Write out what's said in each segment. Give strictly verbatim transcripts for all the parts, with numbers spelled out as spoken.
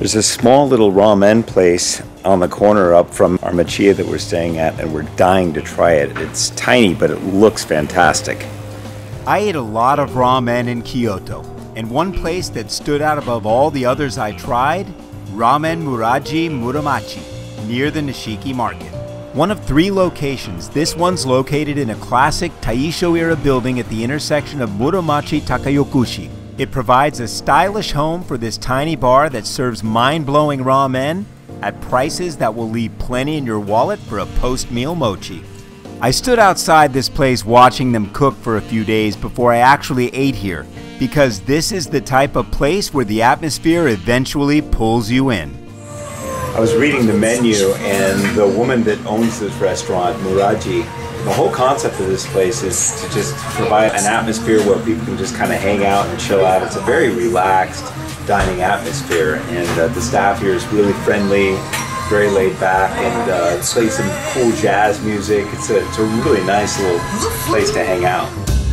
There's a small little ramen place on the corner up from our machiya that we're staying at, and we're dying to try it. It's tiny, but it looks fantastic. I ate a lot of ramen in Kyoto, and one place that stood out above all the others I tried, Ramen Muraji Muramachi, near the Nishiki Market. One of three locations, this one's located in a classic Taisho-era building at the intersection of Muramachi Takayokushi. It provides a stylish home for this tiny bar that serves mind-blowing ramen at prices that will leave plenty in your wallet for a post-meal mochi. I stood outside this place watching them cook for a few days before I actually ate here, because this is the type of place where the atmosphere eventually pulls you in. I was reading the menu, and the woman that owns this restaurant, Muraji, the whole concept of this place is to just provide an atmosphere where people can just kind of hang out and chill out. It's a very relaxed dining atmosphere, and uh, the staff here is really friendly, very laid back, and uh, play some cool jazz music. It's a, it's a really nice little place to hang out.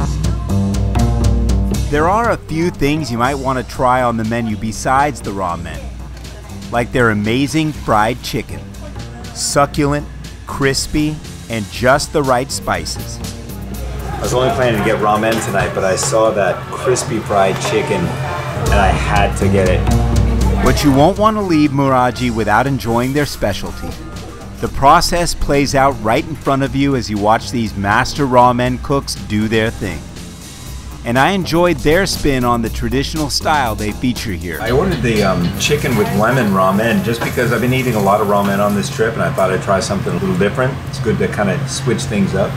There are a few things you might want to try on the menu besides the ramen, like their amazing fried chicken, succulent, crispy, and just the right spices. I was only planning to get ramen tonight, but I saw that crispy fried chicken and I had to get it. But you won't want to leave Muraji without enjoying their specialty. The process plays out right in front of you as you watch these master ramen cooks do their thing. And I enjoyed their spin on the traditional style they feature here. I ordered the um, chicken with lemon ramen just because I've been eating a lot of ramen on this trip, and I thought I'd try something a little different. It's good to kind of switch things up.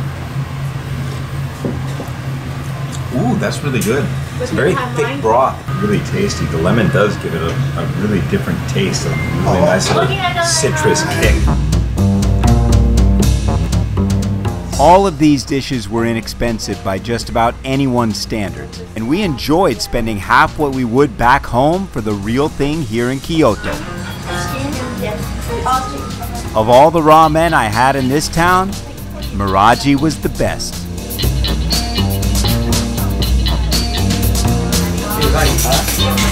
Ooh, that's really good. It's very thick broth, really tasty. The lemon does give it a, a really different taste, a really nice little citrus kick. All of these dishes were inexpensive by just about anyone's standards, and we enjoyed spending half what we would back home for the real thing here in Kyoto. Of all the ramen I had in this town, Muraji was the best. Huh?